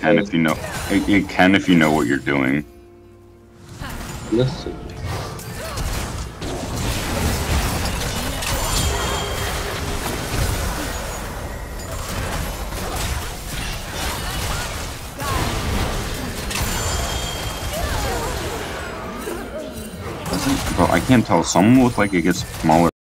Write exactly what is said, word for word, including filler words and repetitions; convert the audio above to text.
can if you know. It, it can if you know what you're doing. Listen. Bro, I can't tell. Some look like it gets smaller.